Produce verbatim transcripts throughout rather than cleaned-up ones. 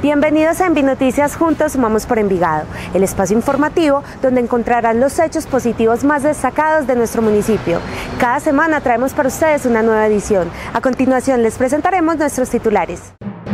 Bienvenidos a Envi Noticias, juntos sumamos por Envigado, el espacio informativo donde encontrarán los hechos positivos más destacados de nuestro municipio. Cada semana traemos para ustedes una nueva edición. A continuación les presentaremos nuestros titulares.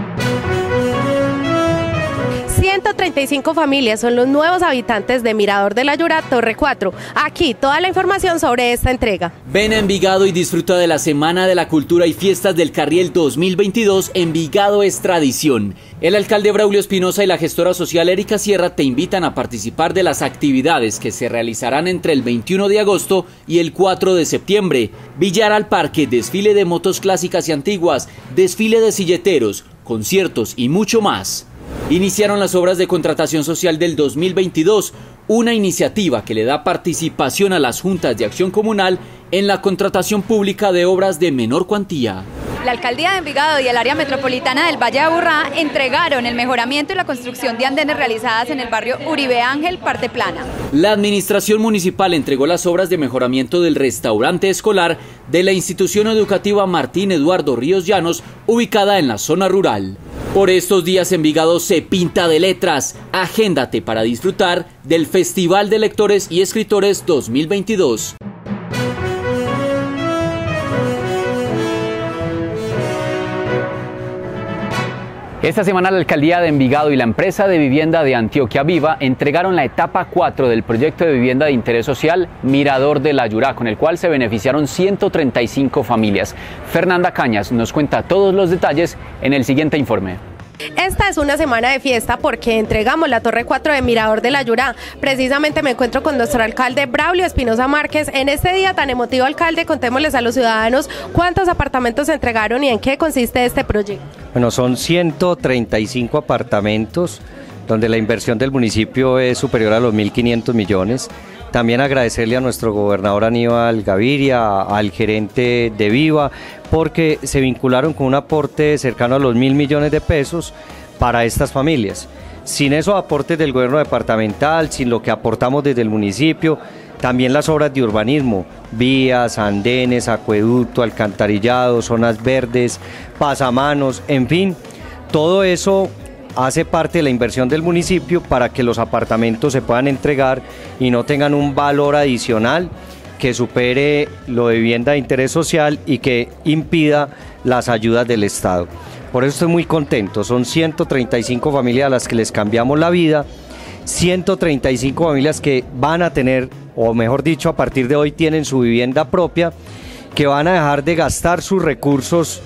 ciento treinta y cinco familias son los nuevos habitantes de Mirador de la Yurá, Torre cuatro. Aquí toda la información sobre esta entrega. Ven a Envigado y disfruta de la Semana de la Cultura y Fiestas del Carriel dos mil veintidós. Envigado es tradición. El alcalde Braulio Espinosa y la gestora social Erika Sierra te invitan a participar de las actividades que se realizarán entre el veintiuno de agosto y el cuatro de septiembre. Billar al Parque, desfile de motos clásicas y antiguas, desfile de silleteros, conciertos y mucho más. Iniciaron las obras de contratación social del dos mil veintidós, una iniciativa que le da participación a las juntas de acción comunal en la contratación pública de obras de menor cuantía. La Alcaldía de Envigado y el área metropolitana del Valle de Aburrá entregaron el mejoramiento y la construcción de andenes realizadas en el barrio Uribe Ángel, Parte Plana. La administración municipal entregó las obras de mejoramiento del restaurante escolar de la institución educativa Martín Eduardo Ríos Llanos, ubicada en la zona rural. Por estos días Envigado se pinta de letras. Agéndate para disfrutar del Festival de Lectores y Escritores dos mil veintidós. Esta semana la Alcaldía de Envigado y la empresa de vivienda de Antioquia Viva entregaron la etapa cuatro del proyecto de vivienda de interés social Mirador de la Yurá, con el cual se beneficiaron ciento treinta y cinco familias. Fernanda Cañas nos cuenta todos los detalles en el siguiente informe. Esta es una semana de fiesta porque entregamos la Torre cuatro de Mirador de la Yurá. Precisamente me encuentro con nuestro alcalde Braulio Espinosa Márquez. En este día tan emotivo, alcalde, contémosles a los ciudadanos cuántos apartamentos se entregaron y en qué consiste este proyecto. Bueno, son ciento treinta y cinco apartamentos donde la inversión del municipio es superior a los mil quinientos millones. También agradecerle a nuestro gobernador Aníbal Gaviria, al gerente de Viva, porque se vincularon con un aporte cercano a los mil millones de pesos para estas familias. Sin esos aportes del gobierno departamental, sin lo que aportamos desde el municipio, también las obras de urbanismo, vías, andenes, acueducto, alcantarillado, zonas verdes, pasamanos, en fin, todo eso hace parte de la inversión del municipio para que los apartamentos se puedan entregar y no tengan un valor adicional que supere lo de vivienda de interés social y que impida las ayudas del Estado. Por eso estoy muy contento, son ciento treinta y cinco familias a las que les cambiamos la vida, ciento treinta y cinco familias que van a tener, o mejor dicho, a partir de hoy tienen su vivienda propia, que van a dejar de gastar sus recursos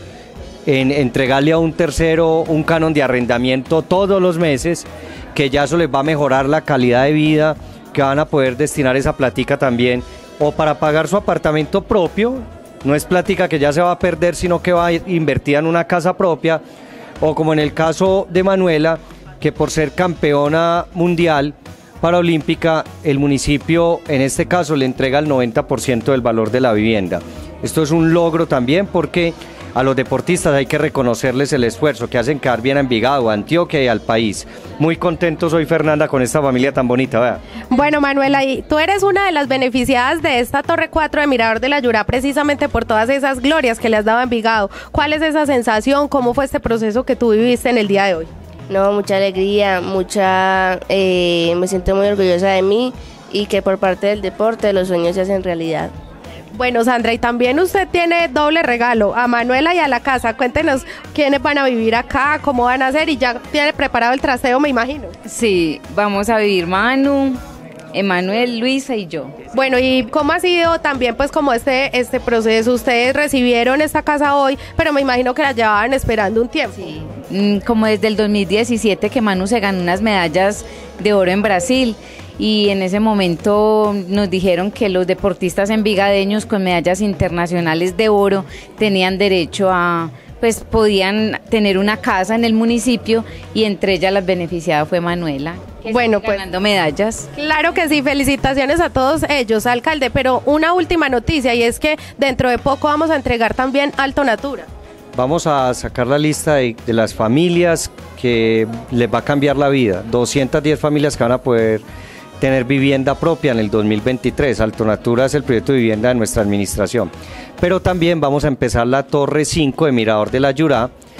en entregarle a un tercero un canon de arrendamiento todos los meses, que ya eso les va a mejorar la calidad de vida, que van a poder destinar esa platica también o para pagar su apartamento propio, no es plática que ya se va a perder, sino que va a ir invertida en una casa propia, o como en el caso de Manuela, que por ser campeona mundial paraolímpica, el municipio en este caso le entrega el noventa por ciento del valor de la vivienda. Esto es un logro también porque a los deportistas hay que reconocerles el esfuerzo que hacen quedar bien a Envigado, a Antioquia y al país. Muy contento soy, Fernanda, con esta familia tan bonita, ¿verdad? Bueno, Manuela, y tú eres una de las beneficiadas de esta Torre cuatro de Mirador de la Yurá precisamente por todas esas glorias que le has dado a Envigado. ¿Cuál es esa sensación? ¿Cómo fue este proceso que tú viviste en el día de hoy? No, mucha alegría, mucha, eh, me siento muy orgullosa de mí y que por parte del deporte los sueños se hacen realidad. Bueno, Sandra, y también usted tiene doble regalo, a Manuela y a la casa. Cuéntenos quiénes van a vivir acá, cómo van a hacer, y ya tiene preparado el trasteo, me imagino. Sí, vamos a vivir Manu, Emanuel, Luisa y yo. Bueno, ¿y cómo ha sido también pues como este, este proceso? Ustedes recibieron esta casa hoy, pero me imagino que la llevaban esperando un tiempo. Sí, como desde el dos mil diecisiete que Manu se ganó unas medallas de oro en Brasil. Y en ese momento nos dijeron que los deportistas envigadeños con medallas internacionales de oro tenían derecho a, pues podían tener una casa en el municipio, y entre ellas las beneficiadas fue Manuela, que bueno, pues ganando medallas. Claro que sí, felicitaciones a todos ellos, alcalde, pero una última noticia, y es que dentro de poco vamos a entregar también Alto Natura. Vamos a sacar la lista de, de las familias que les va a cambiar la vida, doscientas diez familias que van a poder tener vivienda propia en el dos mil veintitrés. Alto Natura es el proyecto de vivienda de nuestra administración. Pero también vamos a empezar la Torre cinco de Mirador de la Yurá,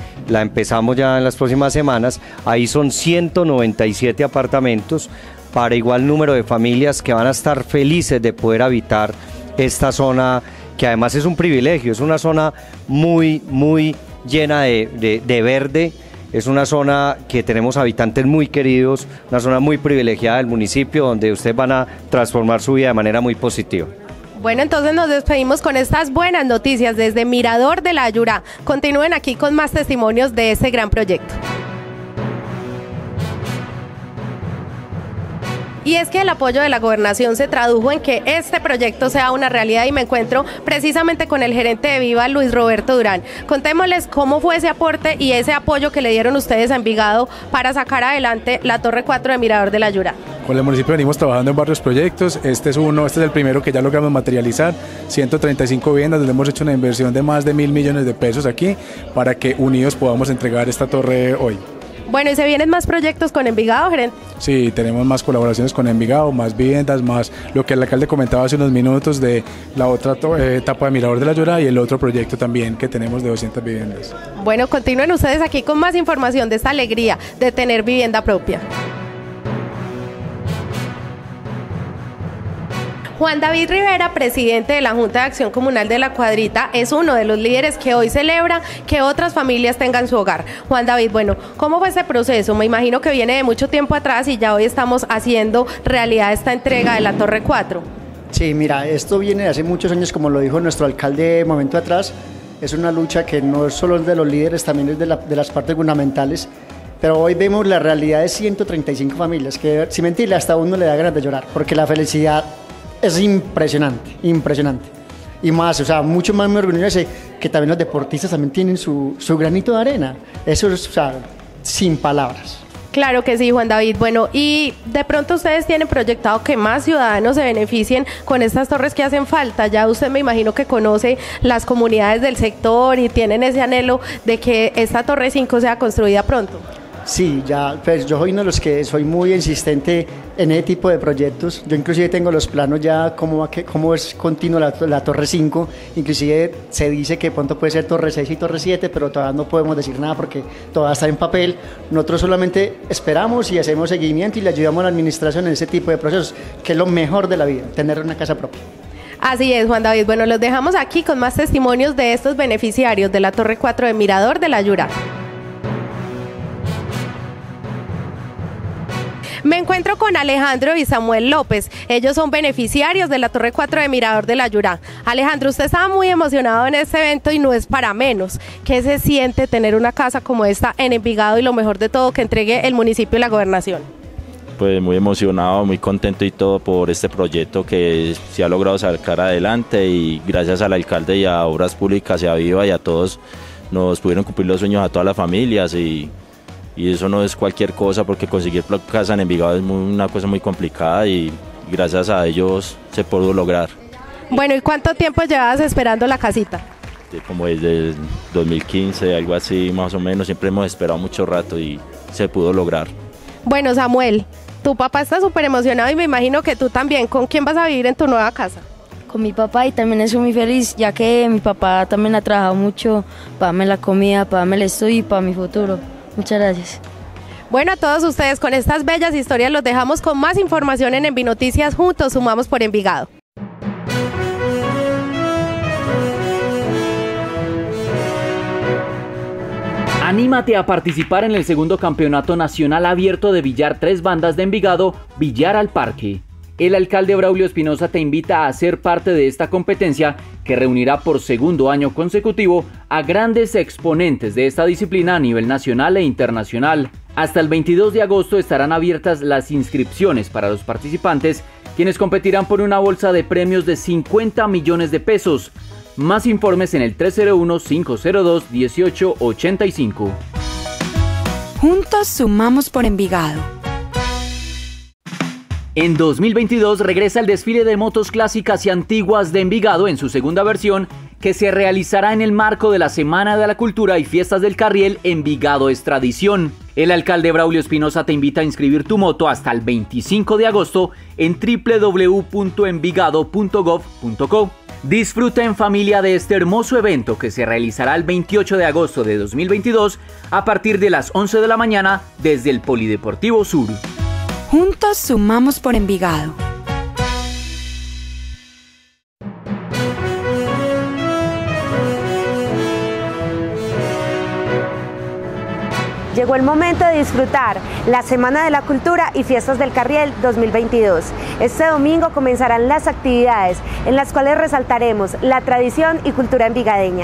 la empezamos ya en las próximas semanas. Ahí son ciento noventa y siete apartamentos para igual número de familias que van a estar felices de poder habitar esta zona, que además es un privilegio, es una zona muy, muy llena de, de, de verde. Es una zona que tenemos habitantes muy queridos, una zona muy privilegiada del municipio donde ustedes van a transformar su vida de manera muy positiva. Bueno, entonces nos despedimos con estas buenas noticias desde Mirador de la Yurá. Continúen aquí con más testimonios de este gran proyecto. Y es que el apoyo de la gobernación se tradujo en que este proyecto sea una realidad y me encuentro precisamente con el gerente de Viva, Luis Roberto Durán. Contémosles cómo fue ese aporte y ese apoyo que le dieron ustedes a Envigado para sacar adelante la Torre cuatro de Mirador de la Yurá. Con el municipio venimos trabajando en varios proyectos, este es uno, este es el primero que ya logramos materializar, ciento treinta y cinco viviendas, donde hemos hecho una inversión de más de mil millones de pesos aquí para que unidos podamos entregar esta torre hoy. Bueno, ¿y se vienen más proyectos con Envigado, gerente? Sí, tenemos más colaboraciones con Envigado, más viviendas, más lo que el alcalde comentaba hace unos minutos de la otra eh, etapa de Mirador de la Yurá y el otro proyecto también que tenemos de doscientas viviendas. Bueno, continúen ustedes aquí con más información de esta alegría de tener vivienda propia. Juan David Rivera, presidente de la Junta de Acción Comunal de la Cuadrita, es uno de los líderes que hoy celebra que otras familias tengan su hogar. Juan David, bueno, ¿cómo fue ese proceso? Me imagino que viene de mucho tiempo atrás y ya hoy estamos haciendo realidad esta entrega de la Torre cuatro. Sí, mira, esto viene de hace muchos años, como lo dijo nuestro alcalde momento atrás. Es una lucha que no es solo de los líderes, también es de, la, de las partes gubernamentales. Pero hoy vemos la realidad de ciento treinta y cinco familias, que sin mentirle hasta uno le da ganas de llorar, porque la felicidad es impresionante, impresionante. Y más, o sea, mucho más me orgullece que también los deportistas también tienen su, su granito de arena. Eso es, o sea, sin palabras. Claro que sí, Juan David. Bueno, y de pronto ustedes tienen proyectado que más ciudadanos se beneficien con estas torres que hacen falta. Ya usted me imagino que conoce las comunidades del sector y tienen ese anhelo de que esta Torre cinco sea construida pronto. Sí, ya, pues yo soy uno de los que soy muy insistente en ese tipo de proyectos. Yo inclusive tengo los planos ya cómo, cómo es continua la, la Torre cinco, inclusive se dice que pronto puede ser Torre seis y Torre siete, pero todavía no podemos decir nada porque todavía está en papel. Nosotros solamente esperamos y hacemos seguimiento y le ayudamos a la administración en ese tipo de procesos, que es lo mejor de la vida, tener una casa propia. Así es, Juan David. Bueno, los dejamos aquí con más testimonios de estos beneficiarios de la Torre cuatro de Mirador de la Yurá. Me encuentro con Alejandro y Samuel López. Ellos son beneficiarios de la Torre cuatro de Mirador de la Yurá. Alejandro, usted estaba muy emocionado en este evento y no es para menos. ¿Qué se siente tener una casa como esta en Envigado y lo mejor de todo que entregue el municipio y la gobernación? Pues muy emocionado, muy contento y todo por este proyecto que se ha logrado sacar adelante y gracias al alcalde y a Obras Públicas y a Viva y a todos nos pudieron cumplir los sueños a todas las familias y Y eso no es cualquier cosa porque conseguir casa en Envigado es muy, una cosa muy complicada y gracias a ellos se pudo lograr. Bueno, ¿y cuánto tiempo llevabas esperando la casita? Como desde el dos mil quince, algo así más o menos, siempre hemos esperado mucho rato y se pudo lograr. Bueno, Samuel, tu papá está súper emocionado y me imagino que tú también. ¿Con quién vas a vivir en tu nueva casa? Con mi papá y también estoy muy feliz, ya que mi papá también ha trabajado mucho para darme la comida, para darme el estudio y para mi futuro. Muchas gracias. Bueno, a todos ustedes con estas bellas historias los dejamos con más información en Envi Noticias. Juntos sumamos por Envigado. Anímate a participar en el segundo campeonato nacional abierto de billar tres bandas de Envigado, Billar al Parque. El alcalde Braulio Espinosa te invita a ser parte de esta competencia que reunirá por segundo año consecutivo a grandes exponentes de esta disciplina a nivel nacional e internacional. Hasta el veintidós de agosto estarán abiertas las inscripciones para los participantes, quienes competirán por una bolsa de premios de cincuenta millones de pesos. Más informes en el tres cero uno, cinco cero dos, uno ocho ocho cinco. Juntos sumamos por Envigado. En dos mil veintidós regresa el desfile de motos clásicas y antiguas de Envigado en su segunda versión, que se realizará en el marco de la Semana de la Cultura y Fiestas del Carriel. Envigado es tradición. El alcalde Braulio Espinosa te invita a inscribir tu moto hasta el veinticinco de agosto en doble u doble u doble u punto envigado punto gov punto co. Disfruta en familia de este hermoso evento que se realizará el veintiocho de agosto de dos mil veintidós a partir de las once de la mañana desde el Polideportivo Sur. Juntos sumamos por Envigado. Llegó el momento de disfrutar la Semana de la Cultura y Fiestas del Carriel dos mil veintidós. Este domingo comenzarán las actividades en las cuales resaltaremos la tradición y cultura envigadeña.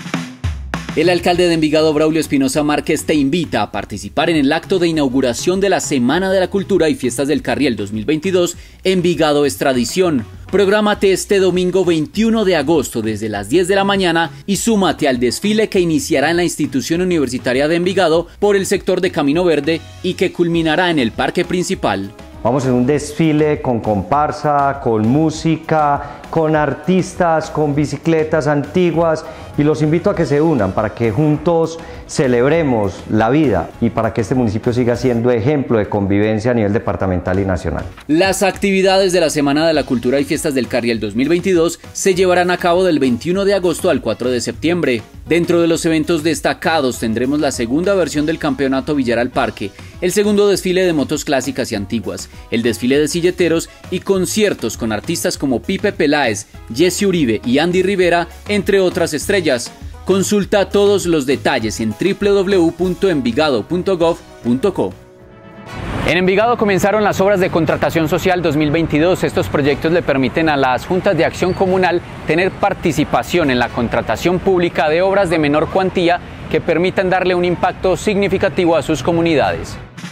El alcalde de Envigado, Braulio Espinosa Márquez, te invita a participar en el acto de inauguración de la Semana de la Cultura y Fiestas del Carriel dos mil veintidós. Envigado es tradición. Prográmate este domingo veintiuno de agosto desde las diez de la mañana y súmate al desfile que iniciará en la institución universitaria de Envigado por el sector de Camino Verde y que culminará en el parque principal. Vamos en un desfile con comparsa, con música, con artistas, con bicicletas antiguas y los invito a que se unan para que juntos celebremos la vida y para que este municipio siga siendo ejemplo de convivencia a nivel departamental y nacional. Las actividades de la Semana de la Cultura y Fiestas del Carriel dos mil veintidós se llevarán a cabo del veintiuno de agosto al cuatro de septiembre. Dentro de los eventos destacados tendremos la segunda versión del Campeonato Villar al Parque, el segundo desfile de motos clásicas y antiguas, el desfile de silleteros y conciertos con artistas como Pipe Peláez, Jesse Uribe y Andy Rivera, entre otras estrellas. Consulta todos los detalles en w w w punto envigado punto gov punto co. En Envigado comenzaron las obras de contratación social dos mil veintidós. Estos proyectos le permiten a las juntas de acción comunal tener participación en la contratación pública de obras de menor cuantía que permitan darle un impacto significativo a sus comunidades.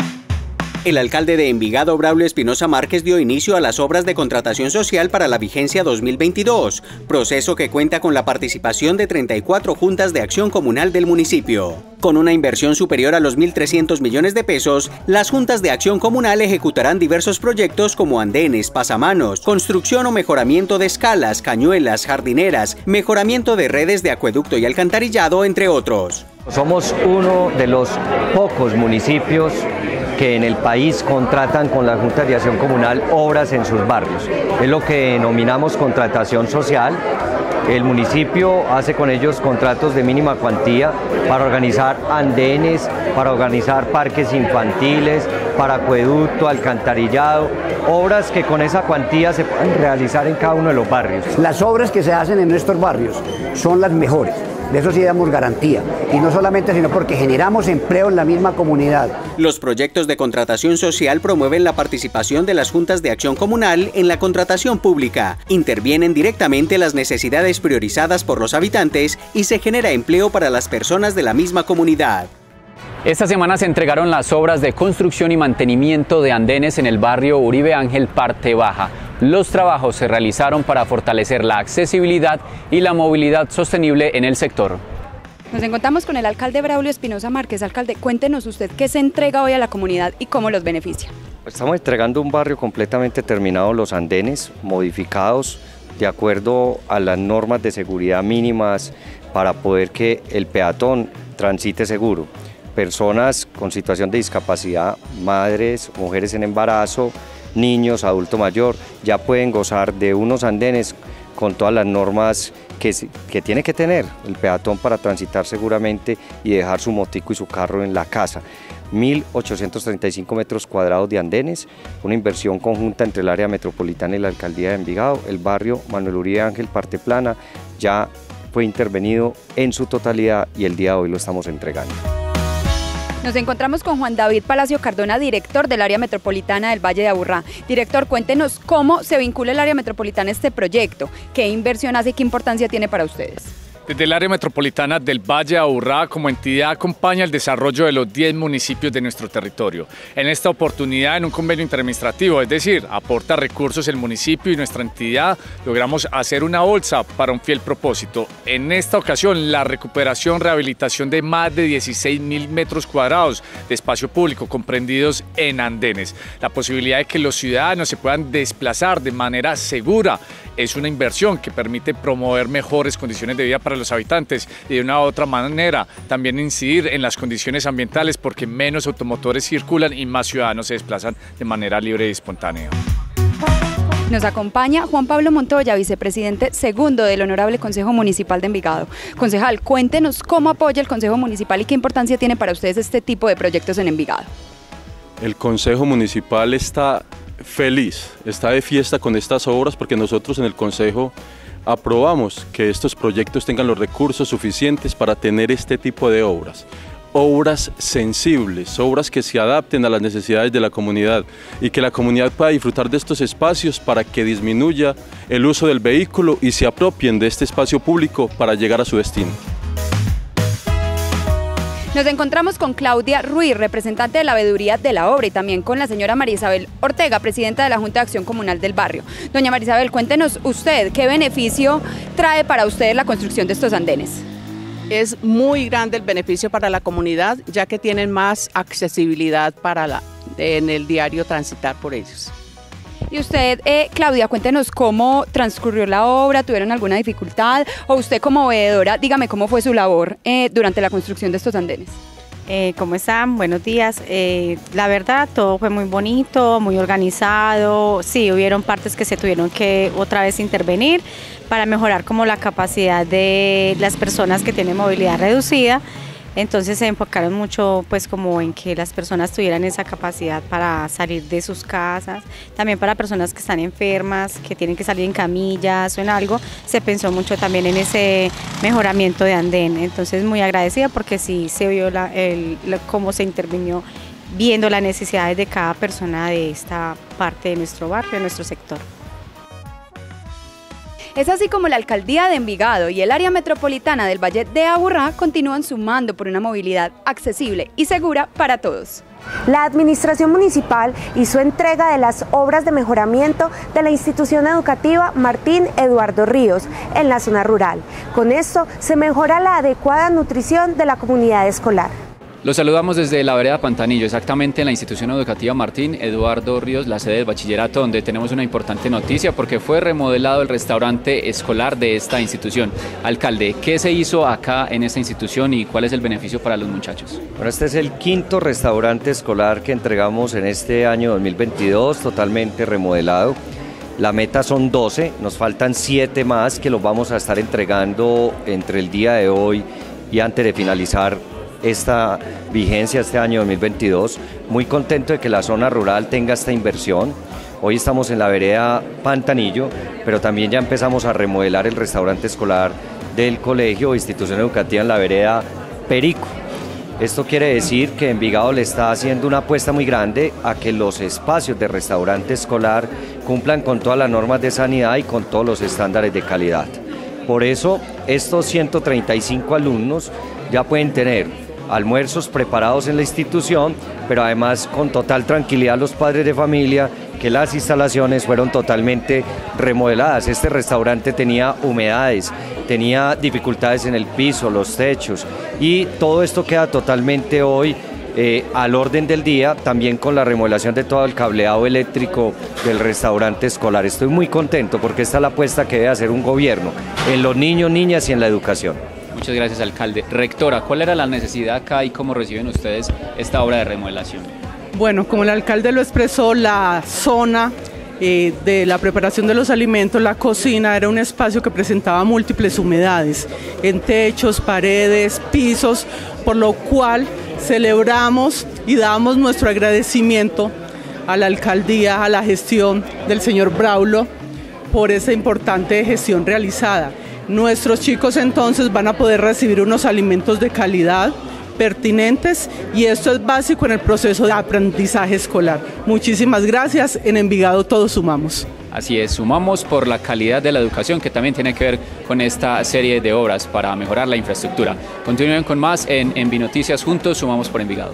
El alcalde de Envigado, Braulio Espinosa Márquez, dio inicio a las obras de contratación social para la vigencia dos mil veintidós, proceso que cuenta con la participación de treinta y cuatro juntas de acción comunal del municipio. Con una inversión superior a los mil trescientos millones de pesos, las juntas de acción comunal ejecutarán diversos proyectos como andenes, pasamanos, construcción o mejoramiento de escalas, cañuelas, jardineras, mejoramiento de redes de acueducto y alcantarillado, entre otros. Somos uno de los pocos municipios que en el país contratan con la Junta de Acción Comunal obras en sus barrios. Es lo que denominamos contratación social. El municipio hace con ellos contratos de mínima cuantía para organizar andenes, para organizar parques infantiles, para acueducto, alcantarillado, obras que con esa cuantía se pueden realizar en cada uno de los barrios. Las obras que se hacen en nuestros barrios son las mejores. De eso sí damos garantía, y no solamente sino porque generamos empleo en la misma comunidad. Los proyectos de contratación social promueven la participación de las juntas de acción comunal en la contratación pública, intervienen directamente las necesidades priorizadas por los habitantes y se genera empleo para las personas de la misma comunidad. Esta semana se entregaron las obras de construcción y mantenimiento de andenes en el barrio Uribe Ángel, parte baja. Los trabajos se realizaron para fortalecer la accesibilidad y la movilidad sostenible en el sector. Nos encontramos con el alcalde Braulio Espinosa Márquez. Alcalde, cuéntenos usted qué se entrega hoy a la comunidad y cómo los beneficia. Estamos entregando un barrio completamente terminado, los andenes modificados de acuerdo a las normas de seguridad mínimas para poder que el peatón transite seguro. Personas con situación de discapacidad, madres, mujeres en embarazo, niños, adulto mayor, ya pueden gozar de unos andenes con todas las normas que, que tiene que tener el peatón para transitar seguramente y dejar su motico y su carro en la casa. mil ochocientos treinta y cinco metros cuadrados de andenes, una inversión conjunta entre el área metropolitana y la alcaldía de Envigado. El barrio Manuel Uribe Ángel, parte plana, ya fue intervenido en su totalidad y el día de hoy lo estamos entregando. Nos encontramos con Juan David Palacio Cardona, director del área metropolitana del Valle de Aburrá. Director, cuéntenos cómo se vincula el área metropolitana a este proyecto, qué inversión hace y qué importancia tiene para ustedes. Desde el área metropolitana del Valle de Aburrá, como entidad, acompaña el desarrollo de los diez municipios de nuestro territorio. En esta oportunidad, en un convenio interadministrativo, es decir, aporta recursos el municipio y nuestra entidad, logramos hacer una bolsa para un fiel propósito. En esta ocasión, la recuperación, rehabilitación de más de dieciséis mil metros cuadrados de espacio público comprendidos en andenes. La posibilidad de que los ciudadanos se puedan desplazar de manera segura es una inversión que permite promover mejores condiciones de vida para los habitantes y de una u otra manera también incidir en las condiciones ambientales porque menos automotores circulan y más ciudadanos se desplazan de manera libre y espontánea. Nos acompaña Juan Pablo Montoya, vicepresidente segundo del Honorable Consejo Municipal de Envigado. Concejal, cuéntenos cómo apoya el Consejo Municipal y qué importancia tiene para ustedes este tipo de proyectos en Envigado. El Consejo Municipal está feliz, está de fiesta con estas obras porque nosotros en el Consejo aprobamos que estos proyectos tengan los recursos suficientes para tener este tipo de obras. Obras sensibles, obras que se adapten a las necesidades de la comunidad y que la comunidad pueda disfrutar de estos espacios para que disminuya el uso del vehículo y se apropien de este espacio público para llegar a su destino. Nos encontramos con Claudia Ruiz, representante de la veeduría de la obra, y también con la señora María Isabel Ortega, presidenta de la Junta de Acción Comunal del barrio. Doña María Isabel, cuéntenos usted, ¿qué beneficio trae para ustedes la construcción de estos andenes? Es muy grande el beneficio para la comunidad, ya que tienen más accesibilidad para la, en el diario transitar por ellos. Y usted, eh, Claudia, cuéntenos cómo transcurrió la obra, ¿tuvieron alguna dificultad? O usted como veedora, dígame cómo fue su labor eh, durante la construcción de estos andenes. Eh, ¿Cómo están? Buenos días. Eh, la verdad, todo fue muy bonito, muy organizado. Sí, hubieron partes que se tuvieron que otra vez intervenir para mejorar como la capacidad de las personas que tienen movilidad reducida. Entonces se enfocaron mucho pues como en que las personas tuvieran esa capacidad para salir de sus casas, también para personas que están enfermas, que tienen que salir en camillas o en algo, se pensó mucho también en ese mejoramiento de andén. Entonces muy agradecida porque sí se vio la, el, la, cómo se intervino viendo las necesidades de cada persona de esta parte de nuestro barrio, de nuestro sector. Es así como la Alcaldía de Envigado y el área metropolitana del Valle de Aburrá continúan sumando por una movilidad accesible y segura para todos. La Administración Municipal hizo entrega de las obras de mejoramiento de la institución educativa Martín Eduardo Ríos en la zona rural. Con esto se mejora la adecuada nutrición de la comunidad escolar. Los saludamos desde la vereda Pantanillo, exactamente en la institución educativa Martín Eduardo Ríos, la sede del bachillerato, donde tenemos una importante noticia porque fue remodelado el restaurante escolar de esta institución. Alcalde, ¿qué se hizo acá en esta institución y cuál es el beneficio para los muchachos? Bueno, este es el quinto restaurante escolar que entregamos en este año dos mil veintidós, totalmente remodelado. La meta son doce, nos faltan siete más que los vamos a estar entregando entre el día de hoy y antes de finalizar esta vigencia este año dos mil veintidós. Muy contento de que la zona rural tenga esta inversión. Hoy estamos en la vereda Pantanillo, pero también ya empezamos a remodelar el restaurante escolar del colegio o institución educativa en la vereda Perico. Esto quiere decir que Envigado le está haciendo una apuesta muy grande a que los espacios de restaurante escolar cumplan con todas las normas de sanidad y con todos los estándares de calidad. Por eso, estos ciento treinta y cinco alumnos ya pueden tener almuerzos preparados en la institución, pero además con total tranquilidad los padres de familia que las instalaciones fueron totalmente remodeladas. Este restaurante tenía humedades, tenía dificultades en el piso, los techos, y todo esto queda totalmente hoy eh, al orden del día, también con la remodelación de todo el cableado eléctrico del restaurante escolar. Estoy muy contento porque esta es la apuesta que debe hacer un gobierno en los niños, niñas y en la educación. Muchas gracias, alcalde. Rectora, ¿cuál era la necesidad acá y cómo reciben ustedes esta obra de remodelación? Bueno, como el alcalde lo expresó, la zona eh, de la preparación de los alimentos, la cocina, era un espacio que presentaba múltiples humedades en techos, paredes, pisos, por lo cual celebramos y damos nuestro agradecimiento a la alcaldía, a la gestión del señor Braulio por esa importante gestión realizada. Nuestros chicos entonces van a poder recibir unos alimentos de calidad, pertinentes, y esto es básico en el proceso de aprendizaje escolar. Muchísimas gracias. En Envigado todos sumamos. Así es, sumamos por la calidad de la educación, que también tiene que ver con esta serie de obras para mejorar la infraestructura. Continúen con más en Envinoticias, juntos sumamos por Envigado.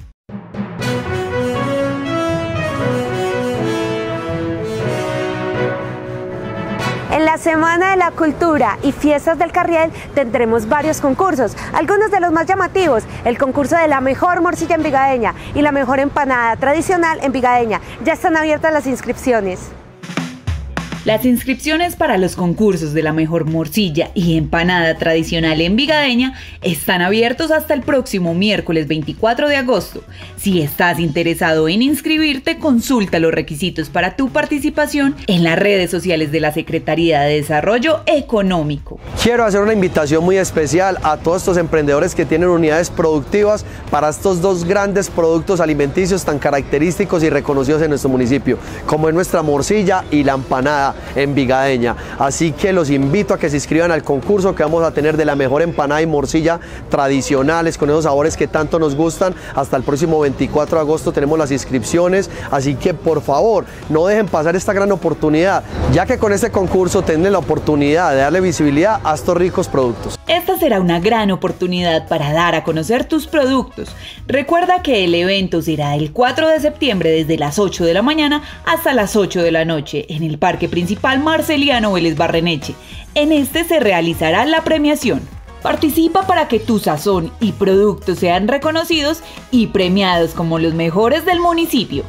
En la Semana de la Cultura y Fiestas del Carriel tendremos varios concursos, algunos de los más llamativos: el concurso de la mejor morcilla envigadeña y la mejor empanada tradicional envigadeña. Ya están abiertas las inscripciones. Las inscripciones para los concursos de la mejor morcilla y empanada tradicional envigadeña están abiertos hasta el próximo miércoles veinticuatro de agosto. Si estás interesado en inscribirte, consulta los requisitos para tu participación en las redes sociales de la Secretaría de Desarrollo Económico. Quiero hacer una invitación muy especial a todos estos emprendedores que tienen unidades productivas para estos dos grandes productos alimenticios tan característicos y reconocidos en nuestro municipio, como es nuestra morcilla y la empanada envigadeña. Así que los invito a que se inscriban al concurso que vamos a tener de la mejor empanada y morcilla tradicionales con esos sabores que tanto nos gustan. Hasta el próximo veinticuatro de agosto tenemos las inscripciones, así que por favor no dejen pasar esta gran oportunidad, ya que con este concurso tienen la oportunidad de darle visibilidad a estos ricos productos. Esta será una gran oportunidad para dar a conocer tus productos. Recuerda que el evento será el cuatro de septiembre desde las ocho de la mañana hasta las ocho de la noche en el Parque Principal Marceliano Vélez Barreneche. En este se realizará la premiación. Participa para que tu sazón y productos sean reconocidos y premiados como los mejores del municipio.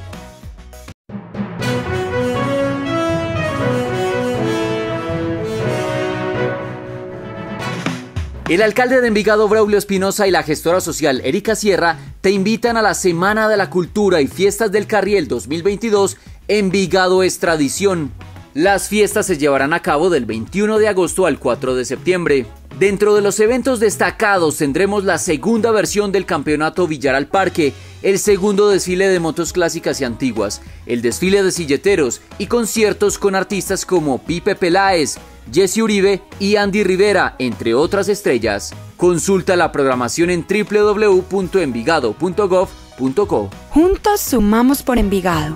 El alcalde de Envigado, Braulio Espinosa, y la gestora social, Erika Sierra, te invitan a la Semana de la Cultura y Fiestas del Carriel dos mil veintidós. Envigado es tradición. Las fiestas se llevarán a cabo del veintiuno de agosto al cuatro de septiembre. Dentro de los eventos destacados tendremos la segunda versión del campeonato Villar al Parque, el segundo desfile de motos clásicas y antiguas, el desfile de silleteros y conciertos con artistas como Pipe Peláez, Jesse Uribe y Andy Rivera, entre otras estrellas. Consulta la programación en w w w punto envigado punto gov punto co. Juntos sumamos por Envigado.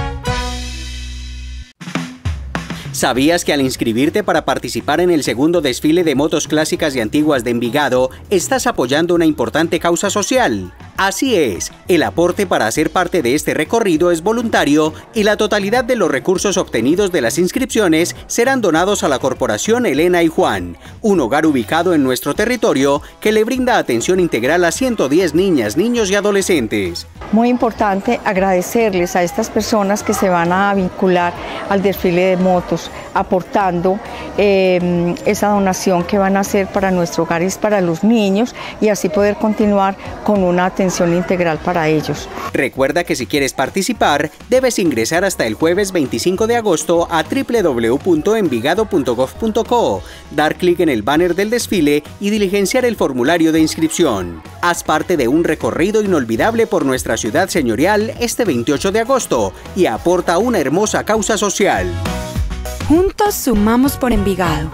¿Sabías que al inscribirte para participar en el segundo desfile de motos clásicas y antiguas de Envigado, estás apoyando una importante causa social? Así es, el aporte para hacer parte de este recorrido es voluntario y la totalidad de los recursos obtenidos de las inscripciones serán donados a la Corporación Elena y Juan, un hogar ubicado en nuestro territorio que le brinda atención integral a ciento diez niñas, niños y adolescentes. Muy importante agradecerles a estas personas que se van a vincular al desfile de motos, aportando eh, esa donación que van a hacer para nuestro hogar y para los niños y así poder continuar con una atención integral para ellos. Recuerda que si quieres participar, debes ingresar hasta el jueves veinticinco de agosto a w w w punto envigado punto gov punto co, dar clic en el banner del desfile y diligenciar el formulario de inscripción. Haz parte de un recorrido inolvidable por nuestra ciudad señorial este veintiocho de agosto y aporta una hermosa causa social. Juntos sumamos por Envigado.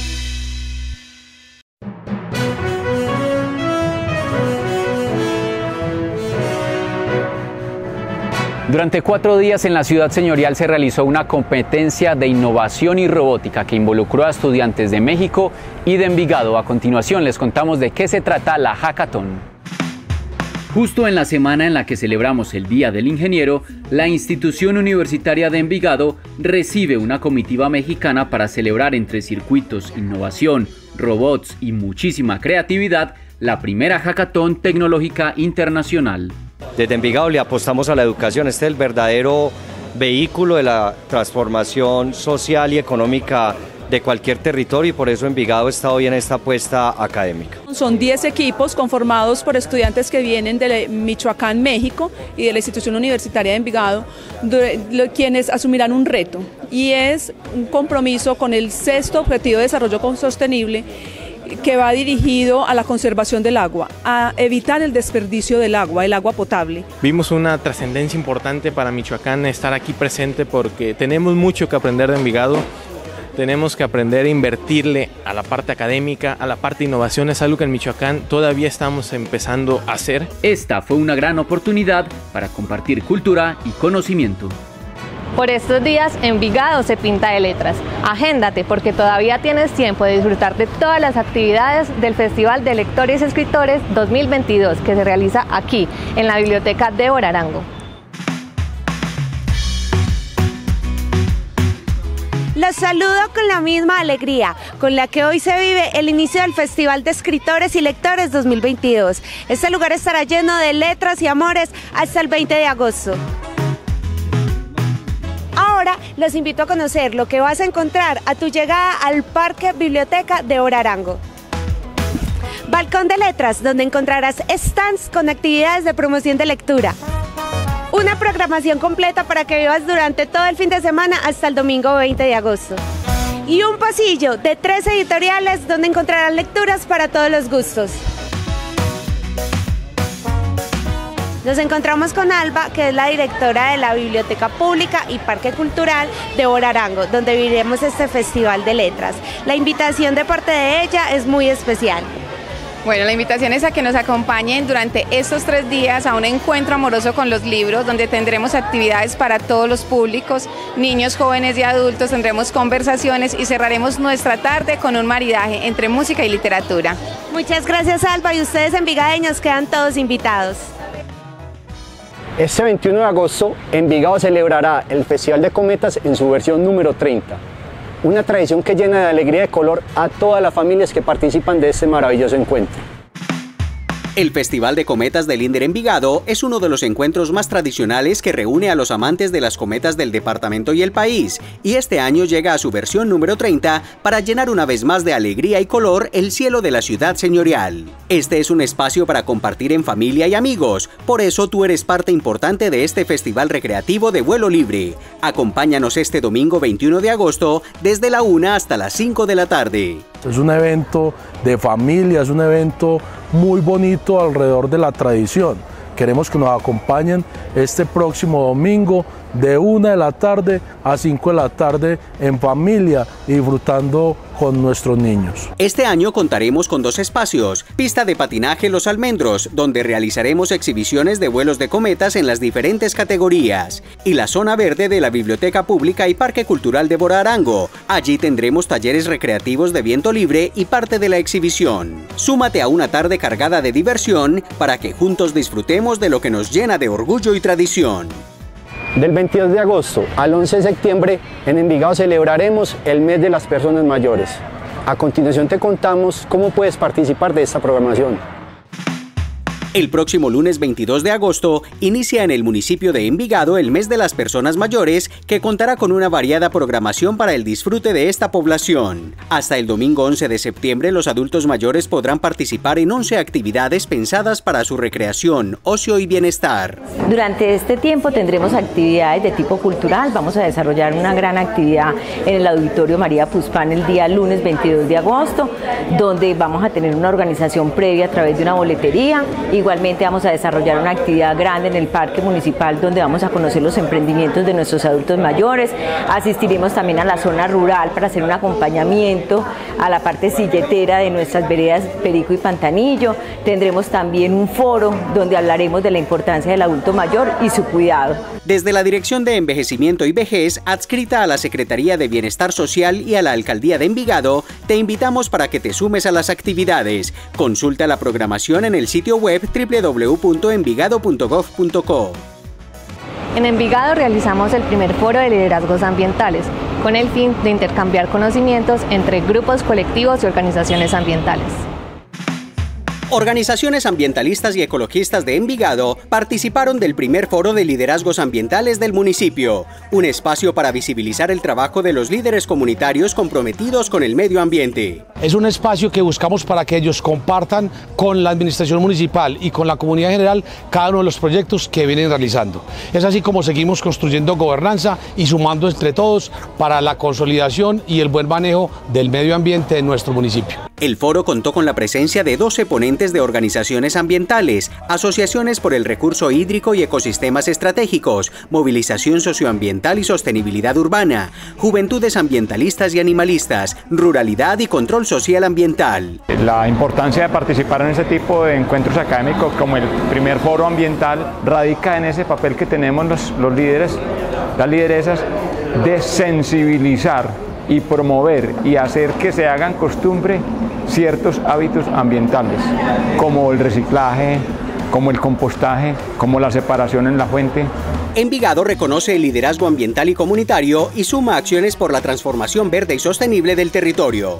Durante cuatro días en la ciudad señorial se realizó una competencia de innovación y robótica que involucró a estudiantes de México y de Envigado. A continuación les contamos de qué se trata la Hackathon. Justo en la semana en la que celebramos el Día del Ingeniero, la institución universitaria de Envigado recibe una comitiva mexicana para celebrar entre circuitos, innovación, robots y muchísima creatividad la primera Hackathon tecnológica internacional. Desde Envigado le apostamos a la educación, este es el verdadero vehículo de la transformación social y económica de cualquier territorio y por eso Envigado está hoy en esta apuesta académica. Son diez equipos conformados por estudiantes que vienen de Michoacán, México y de la institución universitaria de Envigado, quienes asumirán un reto y es un compromiso con el sexto objetivo de desarrollo sostenible que va dirigido a la conservación del agua, a evitar el desperdicio del agua, el agua potable. Vimos una trascendencia importante para Michoacán estar aquí presente porque tenemos mucho que aprender de Envigado. Tenemos que aprender a invertirle a la parte académica, a la parte de innovación, es algo que en Michoacán todavía estamos empezando a hacer. Esta fue una gran oportunidad para compartir cultura y conocimiento. Por estos días, Envigado se pinta de letras. Agéndate porque todavía tienes tiempo de disfrutar de todas las actividades del Festival de Lectores y Escritores dos mil veintidós que se realiza aquí, en la Biblioteca Débora Arango. Los saludo con la misma alegría con la que hoy se vive el inicio del Festival de Escritores y Lectores dos mil veintidós. Este lugar estará lleno de letras y amores hasta el veinte de agosto. Ahora los invito a conocer lo que vas a encontrar a tu llegada al Parque Biblioteca de Orarango. Balcón de Letras, donde encontrarás stands con actividades de promoción de lectura. Una programación completa para que vivas durante todo el fin de semana hasta el domingo veinte de agosto. Y un pasillo de tres editoriales donde encontrarás lecturas para todos los gustos. Nos encontramos con Alba, que es la directora de la Biblioteca Pública y Parque Cultural de Orarango, donde viviremos este Festival de Letras. La invitación de parte de ella es muy especial. Bueno, la invitación es a que nos acompañen durante estos tres días a un encuentro amoroso con los libros, donde tendremos actividades para todos los públicos, niños, jóvenes y adultos, tendremos conversaciones y cerraremos nuestra tarde con un maridaje entre música y literatura. Muchas gracias, Alba, y ustedes envigadeños quedan todos invitados. Este veintiuno de agosto, Envigado celebrará el Festival de Cometas en su versión número treinta. Una tradición que llena de alegría y de color a todas las familias que participan de este maravilloso encuentro. El Festival de Cometas del INDER Envigado es uno de los encuentros más tradicionales que reúne a los amantes de las cometas del departamento y el país, y este año llega a su versión número treinta para llenar una vez más de alegría y color el cielo de la ciudad señorial. Este es un espacio para compartir en familia y amigos, por eso tú eres parte importante de este festival recreativo de vuelo libre. Acompáñanos este domingo veintiuno de agosto desde la una hasta las cinco de la tarde. Es un evento de familia, es un evento muy bonito alrededor de la tradición. Queremos que nos acompañen este próximo domingo de una de la tarde a cinco de la tarde en familia, disfrutando con nuestros niños. Este año contaremos con dos espacios: pista de patinaje Los Almendros, donde realizaremos exhibiciones de vuelos de cometas en las diferentes categorías, y la zona verde de la Biblioteca Pública y Parque Cultural de Orarango. Allí tendremos talleres recreativos de viento libre y parte de la exhibición. Súmate a una tarde cargada de diversión para que juntos disfrutemos de lo que nos llena de orgullo y tradición. Del veintidós de agosto al once de septiembre, en Envigado celebraremos el mes de las personas mayores. A continuación te contamos cómo puedes participar de esta programación. El próximo lunes veintidós de agosto inicia en el municipio de Envigado el mes de las personas mayores, que contará con una variada programación para el disfrute de esta población. Hasta el domingo once de septiembre los adultos mayores podrán participar en once actividades pensadas para su recreación, ocio y bienestar. Durante este tiempo tendremos actividades de tipo cultural. Vamos a desarrollar una gran actividad en el Auditorio María Puspán el día lunes veintidós de agosto, donde vamos a tener una organización previa a través de una boletería. Igualmente vamos a desarrollar una actividad grande en el Parque Municipal, donde vamos a conocer los emprendimientos de nuestros adultos mayores. Asistiremos también a la zona rural para hacer un acompañamiento a la parte silletera de nuestras veredas Perico y Pantanillo. Tendremos también un foro donde hablaremos de la importancia del adulto mayor y su cuidado. Desde la Dirección de Envejecimiento y Vejez, adscrita a la Secretaría de Bienestar Social y a la Alcaldía de Envigado, te invitamos para que te sumes a las actividades. Consulta la programación en el sitio web doble u doble u doble u punto envigado punto gov punto co. En Envigado realizamos el primer foro de liderazgos ambientales, con el fin de intercambiar conocimientos entre grupos, colectivos y organizaciones ambientales. Organizaciones ambientalistas y ecologistas de Envigado participaron del primer foro de liderazgos ambientales del municipio, un espacio para visibilizar el trabajo de los líderes comunitarios comprometidos con el medio ambiente. Es un espacio que buscamos para que ellos compartan con la administración municipal y con la comunidad en general cada uno de los proyectos que vienen realizando. Es así como seguimos construyendo gobernanza y sumando entre todos para la consolidación y el buen manejo del medio ambiente en nuestro municipio. El foro contó con la presencia de doce ponentes de organizaciones ambientales, asociaciones por el recurso hídrico y ecosistemas estratégicos, movilización socioambiental y sostenibilidad urbana, juventudes ambientalistas y animalistas, ruralidad y control social ambiental. La importancia de participar en este tipo de encuentros académicos como el primer foro ambiental radica en ese papel que tenemos los, los líderes, las lideresas, de sensibilizar y promover y hacer que se hagan costumbre ciertos hábitos ambientales, como el reciclaje, como el compostaje, como la separación en la fuente. Envigado reconoce el liderazgo ambiental y comunitario y suma acciones por la transformación verde y sostenible del territorio.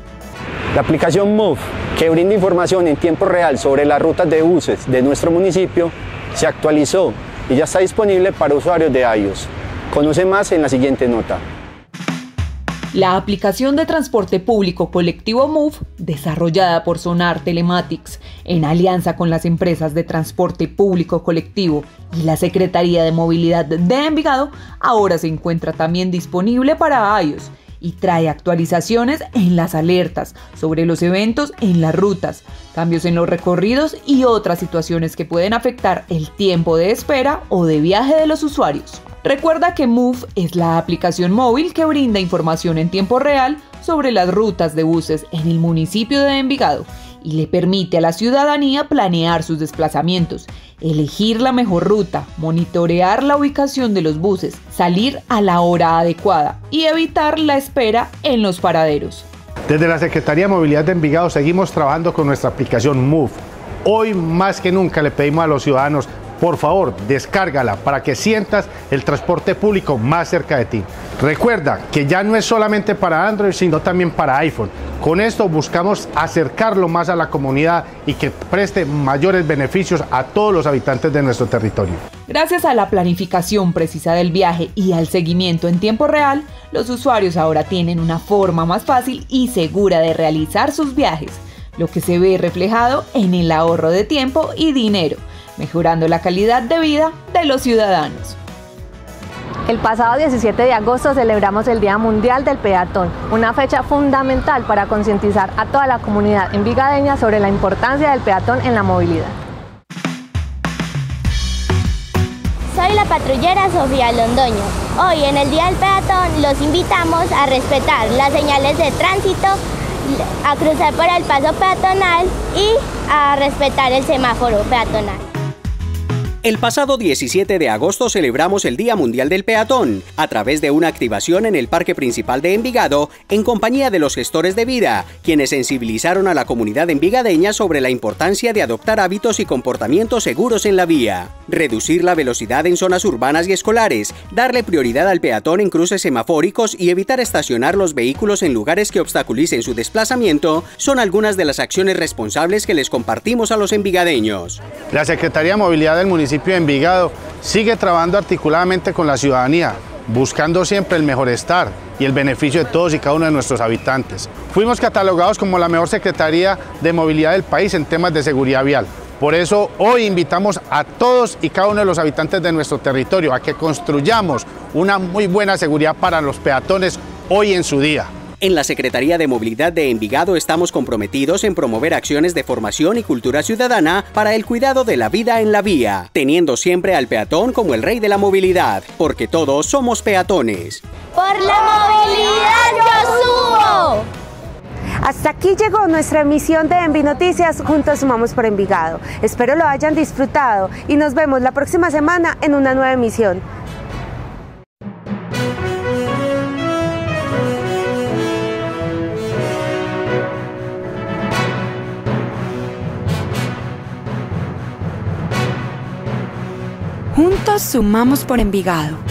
La aplicación Move, que brinda información en tiempo real sobre las rutas de buses de nuestro municipio, se actualizó y ya está disponible para usuarios de iOS. Conoce más en la siguiente nota. La aplicación de transporte público colectivo Move, desarrollada por Sonar Telematics en alianza con las empresas de transporte público colectivo y la Secretaría de Movilidad de Envigado, ahora se encuentra también disponible para iOS y trae actualizaciones en las alertas sobre los eventos en las rutas, cambios en los recorridos y otras situaciones que pueden afectar el tiempo de espera o de viaje de los usuarios. Recuerda que Move es la aplicación móvil que brinda información en tiempo real sobre las rutas de buses en el municipio de Envigado y le permite a la ciudadanía planear sus desplazamientos, elegir la mejor ruta, monitorear la ubicación de los buses, salir a la hora adecuada y evitar la espera en los paraderos. Desde la Secretaría de Movilidad de Envigado seguimos trabajando con nuestra aplicación Move. Hoy más que nunca le pedimos a los ciudadanos: por favor, descárgala para que sientas el transporte público más cerca de ti. Recuerda que ya no es solamente para Android, sino también para iPhone. Con esto buscamos acercarlo más a la comunidad y que preste mayores beneficios a todos los habitantes de nuestro territorio. Gracias a la planificación precisa del viaje y al seguimiento en tiempo real, los usuarios ahora tienen una forma más fácil y segura de realizar sus viajes, lo que se ve reflejado en el ahorro de tiempo y dinero, mejorando la calidad de vida de los ciudadanos. El pasado diecisiete de agosto celebramos el Día Mundial del Peatón, una fecha fundamental para concientizar a toda la comunidad envigadeña sobre la importancia del peatón en la movilidad. Soy la patrullera Sofía Londoño. Hoy en el Día del Peatón los invitamos a respetar las señales de tránsito, a cruzar por el paso peatonal y a respetar el semáforo peatonal. El pasado diecisiete de agosto celebramos el Día Mundial del Peatón a través de una activación en el Parque Principal de Envigado en compañía de los gestores de vida, quienes sensibilizaron a la comunidad envigadeña sobre la importancia de adoptar hábitos y comportamientos seguros en la vía, reducir la velocidad en zonas urbanas y escolares, darle prioridad al peatón en cruces semafóricos y evitar estacionar los vehículos en lugares que obstaculicen su desplazamiento son algunas de las acciones responsables que les compartimos a los envigadeños. La Secretaría de Movilidad del municipio de Envigado sigue trabajando articuladamente con la ciudadanía, buscando siempre el mejor estar y el beneficio de todos y cada uno de nuestros habitantes. Fuimos catalogados como la mejor Secretaría de Movilidad del país en temas de seguridad vial. Por eso hoy invitamos a todos y cada uno de los habitantes de nuestro territorio a que construyamos una muy buena seguridad para los peatones hoy en su día. En la Secretaría de Movilidad de Envigado estamos comprometidos en promover acciones de formación y cultura ciudadana para el cuidado de la vida en la vía, teniendo siempre al peatón como el rey de la movilidad, porque todos somos peatones. ¡Por la movilidad yo subo! Hasta aquí llegó nuestra emisión de Envi Noticias, juntos sumamos por Envigado. Espero lo hayan disfrutado y nos vemos la próxima semana en una nueva emisión. Juntos sumamos por Envigado.